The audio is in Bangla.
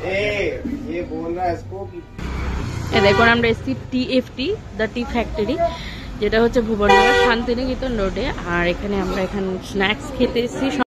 দেখুন আমরা এসছি TFT দ্য টি ফ্যাক্টরি, যেটা হচ্ছে ভুবননগর শান্তিনিকেতন রোডে। আর এখানে আমরা স্ন্যাক্স খেতে এসেছি।